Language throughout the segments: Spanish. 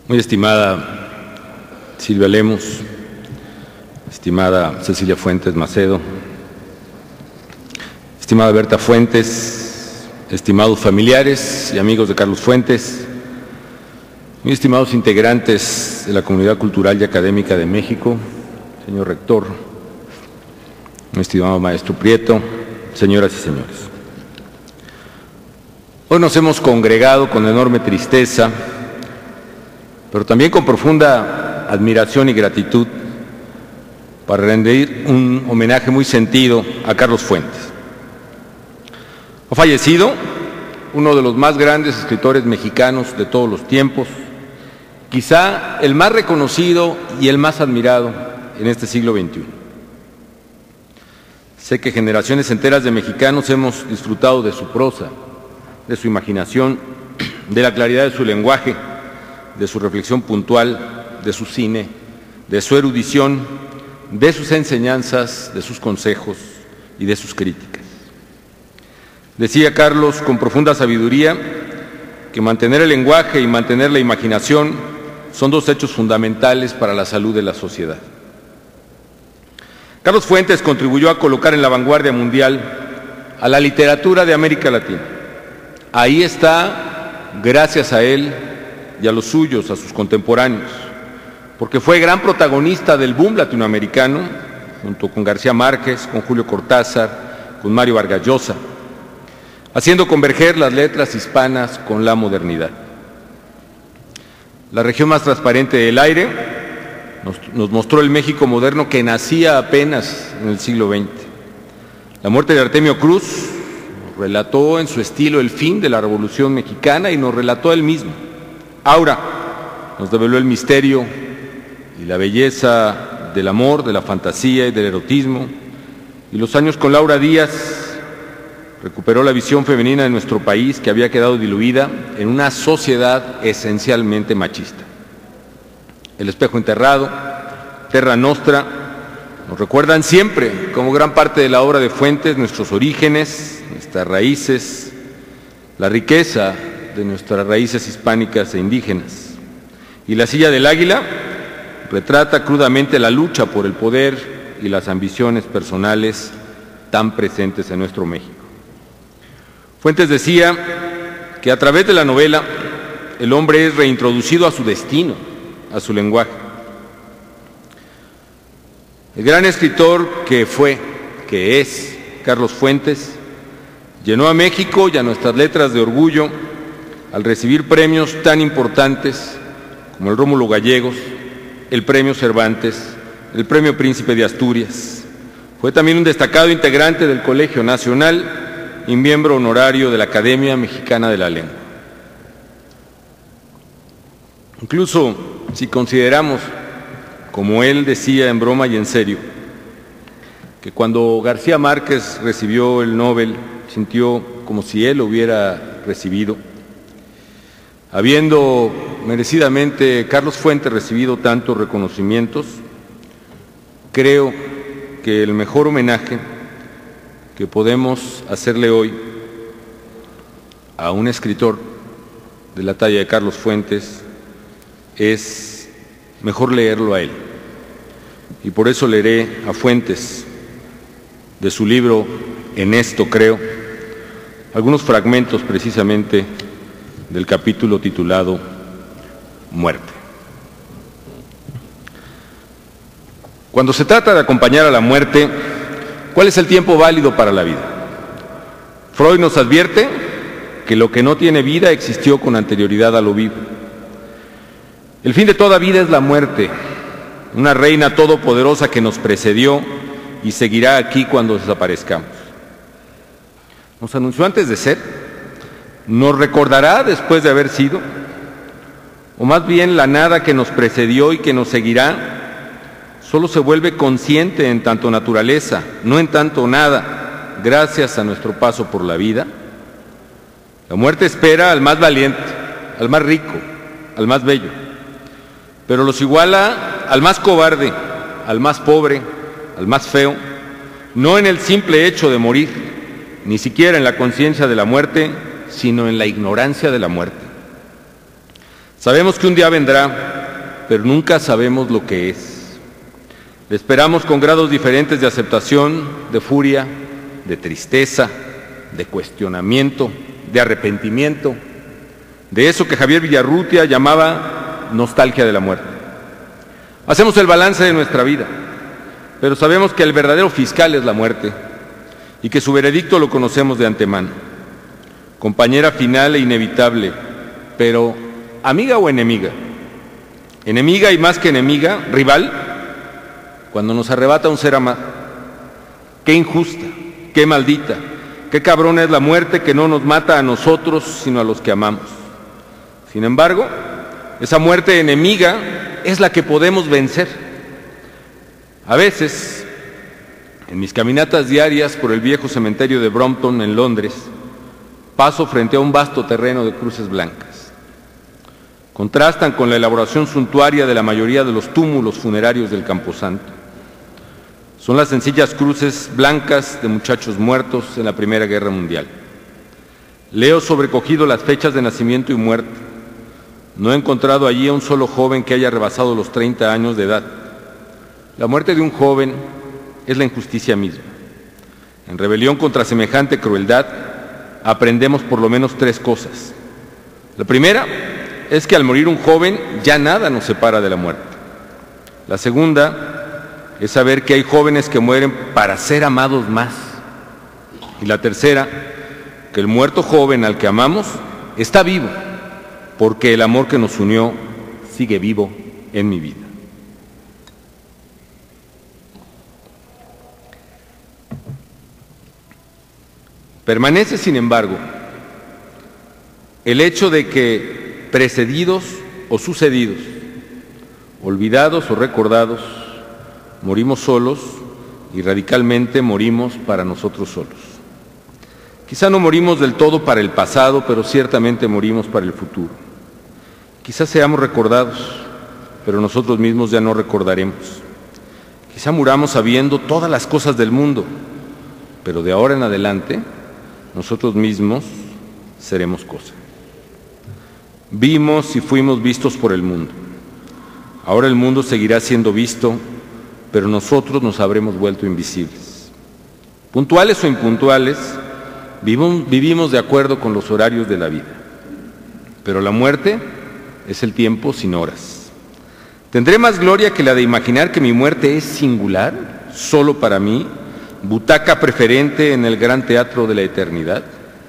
Muy estimada Silvia Lemos, estimada Cecilia Fuentes Macedo, estimada Berta Fuentes, estimados familiares y amigos de Carlos Fuentes, muy estimados integrantes de la comunidad cultural y académica de México, señor rector, muy estimado maestro Prieto, señoras y señores. Hoy nos hemos congregado con enorme tristeza, pero también con profunda admiración y gratitud para rendir un homenaje muy sentido a Carlos Fuentes. Ha fallecido uno de los más grandes escritores mexicanos de todos los tiempos, quizá el más reconocido y el más admirado en este siglo XXI. Sé que generaciones enteras de mexicanos hemos disfrutado de su prosa, de su imaginación, de la claridad de su lenguaje, de su reflexión puntual, de su cine, de su erudición, de sus enseñanzas, de sus consejos y de sus críticas. Decía Carlos con profunda sabiduría que mantener el lenguaje y mantener la imaginación son dos hechos fundamentales para la salud de la sociedad. Carlos Fuentes contribuyó a colocar en la vanguardia mundial a la literatura de América Latina. Ahí está, gracias a él y a los suyos, a sus contemporáneos, porque fue gran protagonista del boom latinoamericano, junto con García Márquez, con Julio Cortázar, con Mario Vargas Llosa, haciendo converger las letras hispanas con la modernidad. La región más transparente del aire nos mostró el México moderno que nacía apenas en el siglo XX. La muerte de Artemio Cruz nos relató en su estilo el fin de la Revolución Mexicana y nos relató él mismo. Aura nos develó el misterio y la belleza del amor, de la fantasía y del erotismo. Y los años con Laura Díaz recuperó la visión femenina de nuestro país que había quedado diluida en una sociedad esencialmente machista. El espejo enterrado, Terra Nostra, nos recuerdan siempre, como gran parte de la obra de Fuentes, nuestros orígenes, nuestras raíces, la riqueza de nuestras raíces hispánicas e indígenas. Y La silla del águila retrata crudamente la lucha por el poder y las ambiciones personales tan presentes en nuestro México. Fuentes decía que a través de la novela el hombre es reintroducido a su destino, a su lenguaje. El gran escritor que fue, que es Carlos Fuentes, llenó a México y a nuestras letras de orgullo al recibir premios tan importantes como el Rómulo Gallegos, el Premio Cervantes, el Premio Príncipe de Asturias. Fue también un destacado integrante del Colegio Nacional y miembro honorario de la Academia Mexicana de la Lengua. Incluso si consideramos, como él decía en broma y en serio, que cuando García Márquez recibió el Nobel sintió como si él lo hubiera recibido, habiendo merecidamente Carlos Fuentes recibido tantos reconocimientos, creo que el mejor homenaje que podemos hacerle hoy a un escritor de la talla de Carlos Fuentes es mejor leerlo a él. Y por eso leeré a Fuentes, de su libro En esto creo, algunos fragmentos precisamente del capítulo titulado Muerte. Cuando se trata de acompañar a la muerte, ¿cuál es el tiempo válido para la vida? Freud nos advierte que lo que no tiene vida existió con anterioridad a lo vivo. El fin de toda vida es la muerte, una reina todopoderosa que nos precedió y seguirá aquí cuando desaparezcamos. Nos anunció antes de ser, nos recordará después de haber sido, o más bien la nada que nos precedió y que nos seguirá, solo se vuelve consciente en tanto naturaleza, no en tanto nada, gracias a nuestro paso por la vida. La muerte espera al más valiente, al más rico, al más bello, pero los iguala al más cobarde, al más pobre, al más feo, no en el simple hecho de morir, ni siquiera en la conciencia de la muerte, sino en la ignorancia de la muerte. Sabemos que un día vendrá, pero nunca sabemos lo que es. Le esperamos con grados diferentes de aceptación, de furia, de tristeza, de cuestionamiento, de arrepentimiento, de eso que Javier Villarrutia llamaba nostalgia de la muerte. Hacemos el balance de nuestra vida, pero sabemos que el verdadero fiscal es la muerte y que su veredicto lo conocemos de antemano. Compañera final e inevitable, pero ¿amiga o enemiga? Enemiga y más que enemiga, rival, cuando nos arrebata un ser amado. Qué injusta, qué maldita, qué cabrona es la muerte que no nos mata a nosotros, sino a los que amamos. Sin embargo, esa muerte enemiga es la que podemos vencer. A veces, en mis caminatas diarias por el viejo cementerio de Brompton, en Londres, paso frente a un vasto terreno de cruces blancas. Contrastan con la elaboración suntuaria de la mayoría de los túmulos funerarios del Camposanto. Son las sencillas cruces blancas de muchachos muertos en la Primera Guerra Mundial. Leo sobrecogido las fechas de nacimiento y muerte. No he encontrado allí a un solo joven que haya rebasado los 30 años de edad. La muerte de un joven es la injusticia misma. En rebelión contra semejante crueldad, aprendemos por lo menos 3 cosas. La primera es que al morir un joven ya nada nos separa de la muerte. La segunda es saber que hay jóvenes que mueren para ser amados más. Y la tercera, que el muerto joven al que amamos está vivo, porque el amor que nos unió sigue vivo en mi vida. Permanece, sin embargo, el hecho de que precedidos o sucedidos, olvidados o recordados, morimos solos y radicalmente morimos para nosotros solos. Quizá no morimos del todo para el pasado, pero ciertamente morimos para el futuro. Quizá seamos recordados, pero nosotros mismos ya no recordaremos. Quizá muramos sabiendo todas las cosas del mundo, pero de ahora en adelante nosotros mismos seremos cosa. Vimos y fuimos vistos por el mundo. Ahora el mundo seguirá siendo visto, pero nosotros nos habremos vuelto invisibles. Puntuales o impuntuales, vivimos de acuerdo con los horarios de la vida. Pero la muerte es el tiempo sin horas. ¿Tendré más gloria que la de imaginar que mi muerte es singular, solo para mí, butaca preferente en el gran teatro de la eternidad?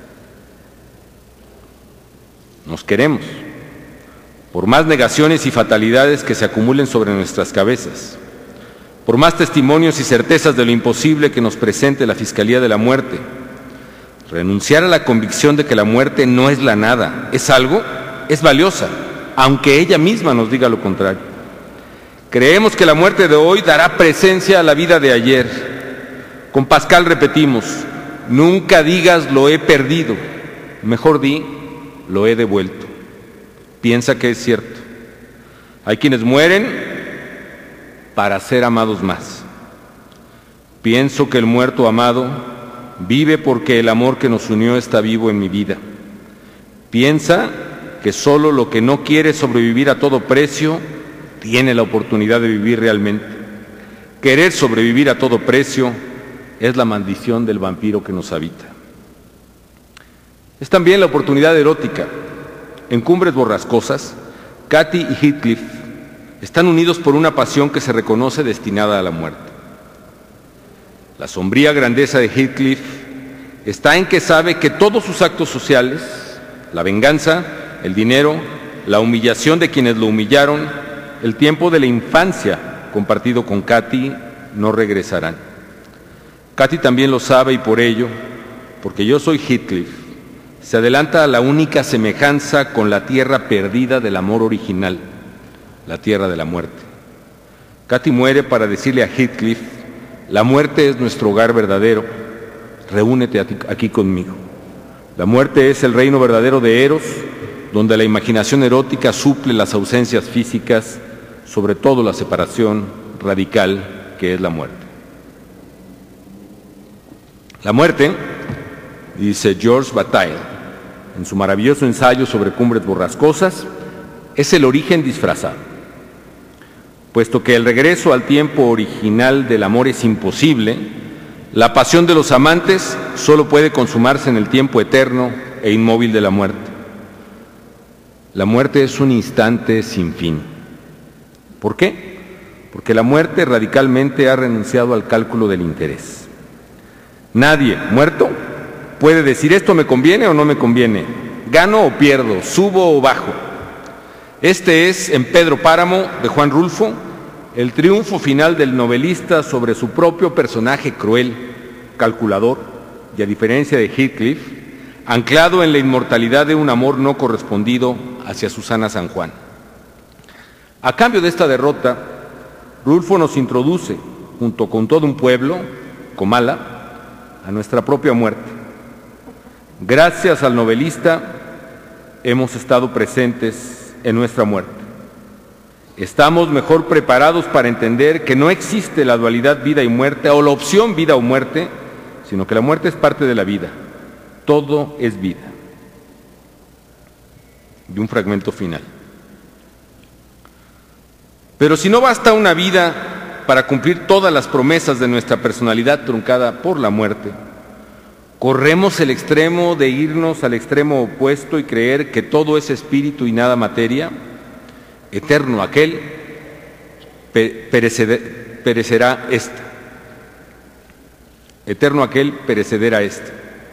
Nos queremos, por más negaciones y fatalidades que se acumulen sobre nuestras cabezas, por más testimonios y certezas de lo imposible que nos presente la Fiscalía de la Muerte. Renunciar a la convicción de que la muerte no es la nada, es algo, es valiosa, aunque ella misma nos diga lo contrario. Creemos que la muerte de hoy dará presencia a la vida de ayer. Con Pascal repetimos, nunca digas lo he perdido, mejor di lo he devuelto. Piensa que es cierto. Hay quienes mueren para ser amados más. Pienso que el muerto amado vive porque el amor que nos unió está vivo en mi vida. Piensa que solo lo que no quiere sobrevivir a todo precio tiene la oportunidad de vivir realmente. Querer sobrevivir a todo precio es la maldición del vampiro que nos habita. Es también la oportunidad erótica. En Cumbres Borrascosas, Katy y Heathcliff están unidos por una pasión que se reconoce destinada a la muerte. La sombría grandeza de Heathcliff está en que sabe que todos sus actos sociales, la venganza, el dinero, la humillación de quienes lo humillaron, el tiempo de la infancia compartido con Katy, no regresarán. Katy también lo sabe y por ello, porque yo soy Heathcliff, se adelanta a la única semejanza con la tierra perdida del amor original, la tierra de la muerte. Katy muere para decirle a Heathcliff, la muerte es nuestro hogar verdadero, reúnete aquí conmigo. La muerte es el reino verdadero de Eros, donde la imaginación erótica suple las ausencias físicas, sobre todo la separación radical que es la muerte. La muerte, dice Georges Bataille, en su maravilloso ensayo sobre Cumbres Borrascosas, es el origen disfrazado. Puesto que el regreso al tiempo original del amor es imposible, la pasión de los amantes solo puede consumarse en el tiempo eterno e inmóvil de la muerte. La muerte es un instante sin fin. ¿Por qué? Porque la muerte radicalmente ha renunciado al cálculo del interés. Nadie, muerto, puede decir esto me conviene o no me conviene, gano o pierdo, subo o bajo. Este es, en Pedro Páramo, de Juan Rulfo, el triunfo final del novelista sobre su propio personaje cruel, calculador, y a diferencia de Heathcliff, anclado en la inmortalidad de un amor no correspondido hacia Susana San Juan. A cambio de esta derrota, Rulfo nos introduce, junto con todo un pueblo, Comala, a nuestra propia muerte. Gracias al novelista, hemos estado presentes en nuestra muerte. Estamos mejor preparados para entender que no existe la dualidad vida y muerte o la opción vida o muerte, sino que la muerte es parte de la vida. Todo es vida. De un fragmento final. Pero si no basta una vida para cumplir todas las promesas de nuestra personalidad truncada por la muerte, corremos el extremo de irnos al extremo opuesto y creer que todo es espíritu y nada materia. Eterno aquel, perecerá este. Eterno aquel, perecerá este.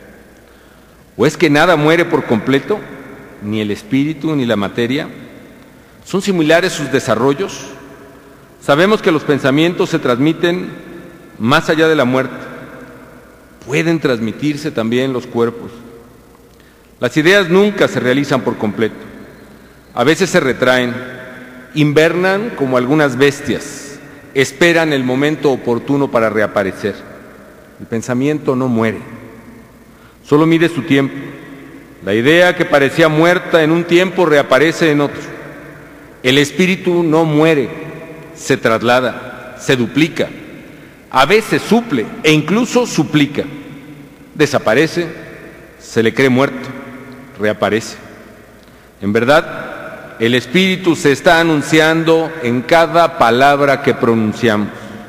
¿O es que nada muere por completo? Ni el espíritu ni la materia. ¿Son similares sus desarrollos? Sabemos que los pensamientos se transmiten más allá de la muerte. Pueden transmitirse también los cuerpos. Las ideas nunca se realizan por completo. A veces se retraen. Invernan como algunas bestias, esperan el momento oportuno para reaparecer. El pensamiento no muere, solo mide su tiempo. La idea que parecía muerta en un tiempo reaparece en otro. El espíritu no muere, se traslada, se duplica, a veces suple e incluso suplica. Desaparece, se le cree muerto, reaparece. En verdad, el Espíritu se está anunciando en cada palabra que pronunciamos.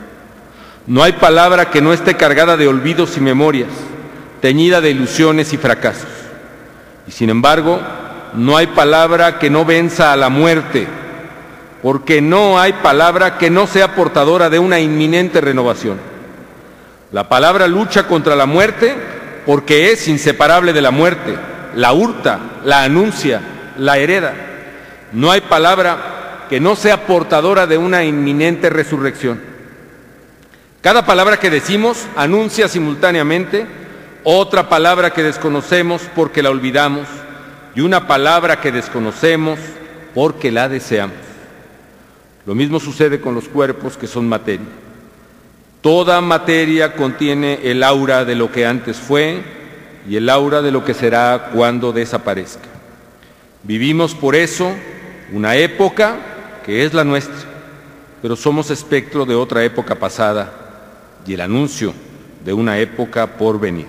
No hay palabra que no esté cargada de olvidos y memorias, teñida de ilusiones y fracasos. Y sin embargo, no hay palabra que no venza a la muerte, porque no hay palabra que no sea portadora de una inminente renovación. La palabra lucha contra la muerte porque es inseparable de la muerte, la hurta, la anuncia, la hereda. No hay palabra que no sea portadora de una inminente resurrección. Cada palabra que decimos anuncia simultáneamente otra palabra que desconocemos porque la olvidamos y una palabra que desconocemos porque la deseamos. Lo mismo sucede con los cuerpos que son materia. Toda materia contiene el aura de lo que antes fue y el aura de lo que será cuando desaparezca. Vivimos por eso una época que es la nuestra, pero somos espectro de otra época pasada y el anuncio de una época por venir.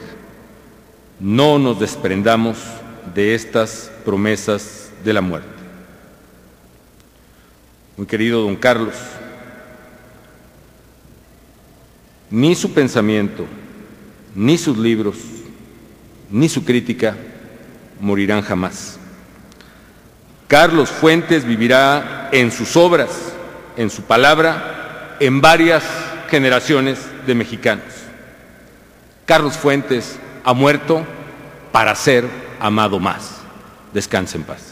No nos desprendamos de estas promesas de la muerte. Muy querido don Carlos, ni su pensamiento, ni sus libros, ni su crítica morirán jamás. Carlos Fuentes vivirá en sus obras, en su palabra, en varias generaciones de mexicanos. Carlos Fuentes ha muerto para ser amado más. Descanse en paz.